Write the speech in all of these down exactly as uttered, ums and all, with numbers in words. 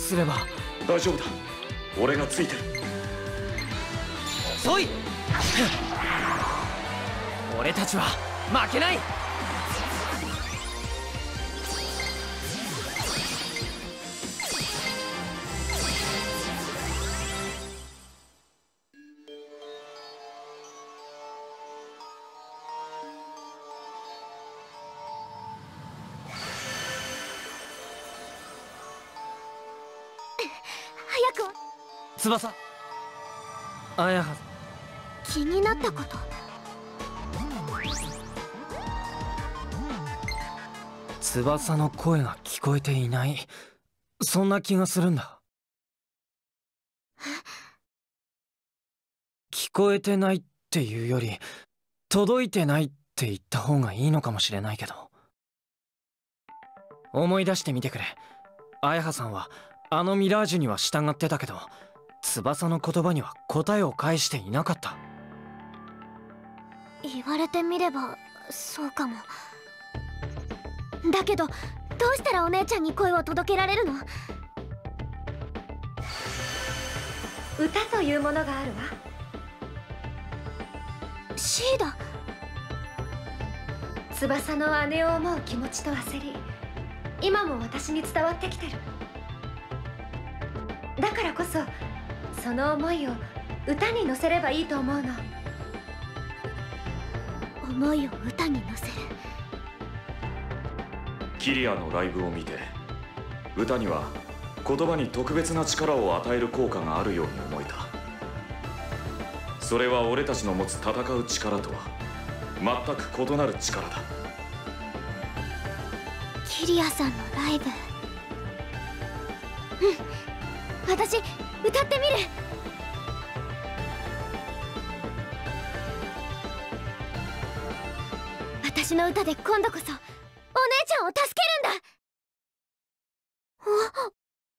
すれば。 大丈夫だ、俺がついてる。 そい俺たちは負けない。 早く。 翼、あやは。 気になったこと。 翼の声が聞こえていない、そんな気がするんだ。聞こえてないっていうより届いてないって言った方がいいのかもしれないけど。思い出してみてくれ。綾葉さんはあのミラージュには従ってたけど、翼の言葉には答えを返していなかった。 言われてみればそうかも。だけどどうしたらお姉ちゃんに声を届けられるの？ 歌というものがあるわ。 シーダ。 翼の姉を思う気持ちと焦り、今も私に伝わってきてる。だからこそその思いを歌に乗せればいいと思うの。 思いを歌に乗せる。 キリアのライブを見て、歌には言葉に特別な力を与える効果があるように思えた。それは俺たちの持つ戦う力とは全く異なる力だ。 キリアさんのライブ。うん、私歌ってみる。私の歌で今度こそお姉ちゃんを助けるんだ。あ、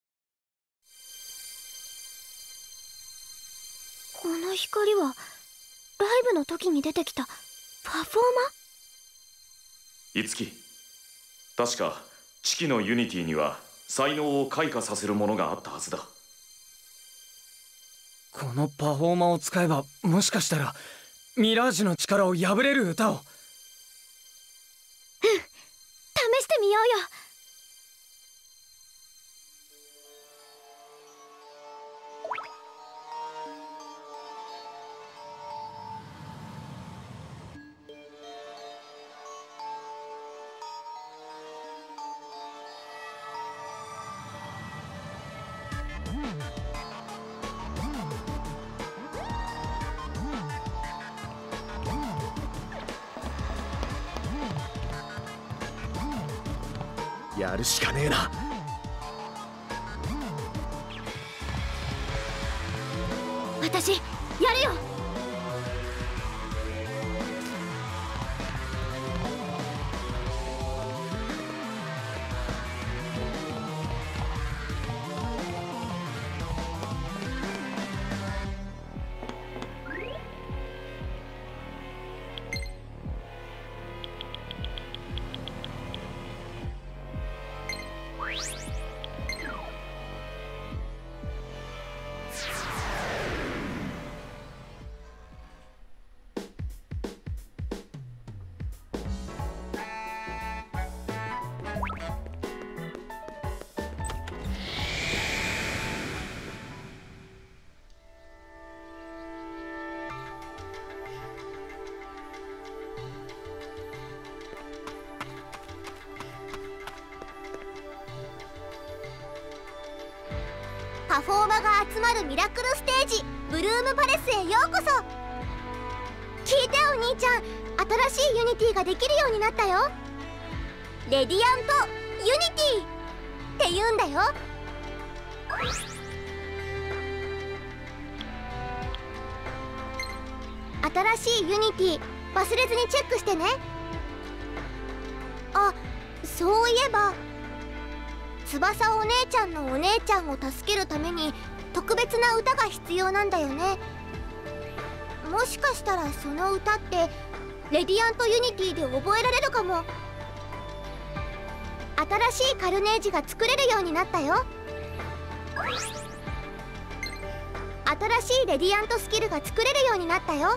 この光はライブの時に出てきたパフォーマー？いつき、確か四季のユニティには才能を開花させるものがあったはずだ。 このパフォーマーを使えば、もしかしたらミラージュの力を破れる歌を。 うん、試してみようよ。 やるしかねえな。 私やるよ。パフォーマが集まるミラクルステージ、ブルームパレスへようこそ。聞いてお兄ちゃん、新しいユニティができるようになったよ。レディアントユニティって言うんだよ。新しいユニティ忘れずにチェックしてね。あ、そういえば翼お姉ちゃんのお姉ちゃんを助けるために特別な歌が必要なんだよね。もしかしたらその歌ってレディアントユニティで覚えられるかも。新しいカルネージが作れるようになったよ。 新しいレディアントスキルが作れるようになったよ。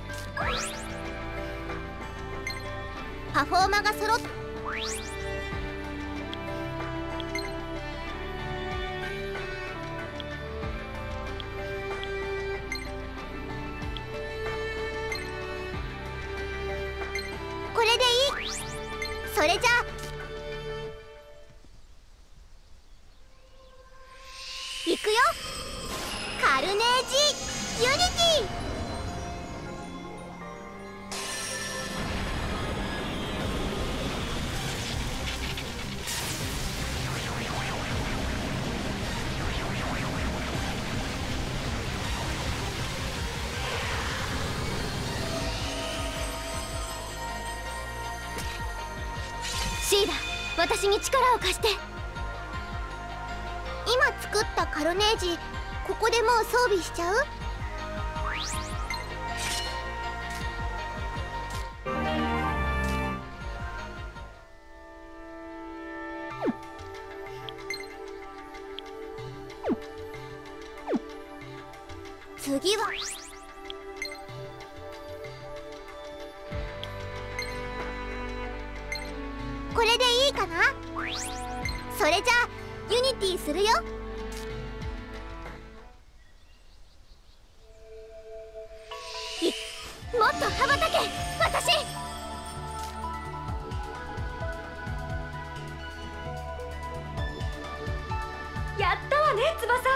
パフォーマが揃っこれでいい。それじゃあいくよ。カルネージユニティ。シーラ、私に力を貸して。今作ったカルネージ、ここでもう装備しちゃう？次はこれでいいかな。それじゃあユニティするよ。いもっと羽ばたけ私。 やったわね翼。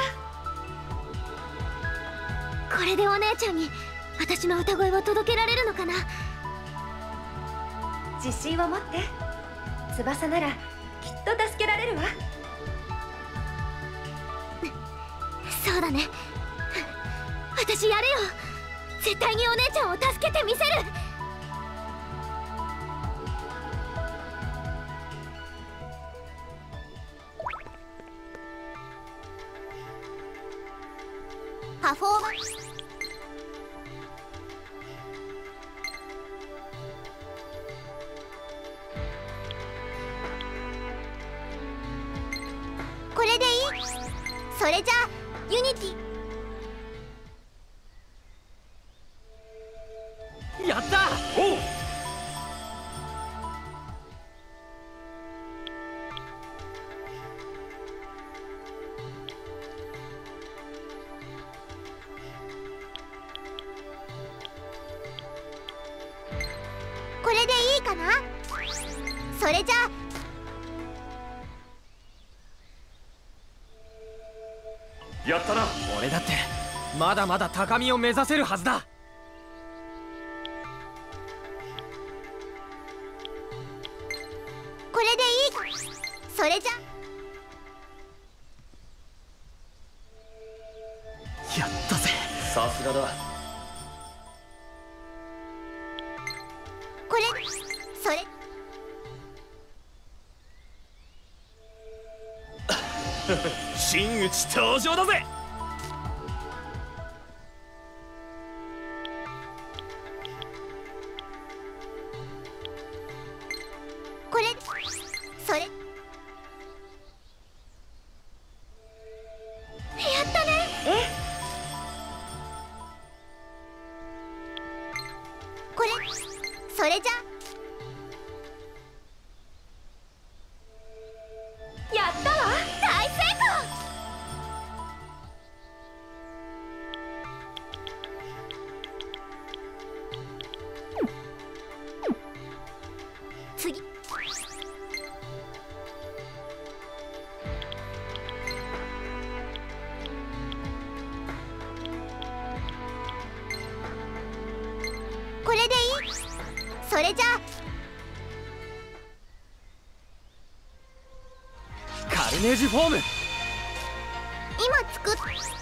これでお姉ちゃんに私の歌声を届けられるのかな。 自信を持って。翼ならきっと助けられるわ。 そうだね。私やるよ。絶対にお姉ちゃんを助けてみせる。パフォーマンスこれでいい。それじゃあユニティ。 やった。 おう。 これでいいかな。それじゃあやったな。 俺だってまだまだ高みを目指せるはずだ。 これでいいか。それじゃやったぜ。 さすがだ。 これそれ真打ち登場だぜ。 これそれやったね。 えこれそれじゃやったわ。 大成功。次これでいい。それじゃあカルネージフォーム。 今作っ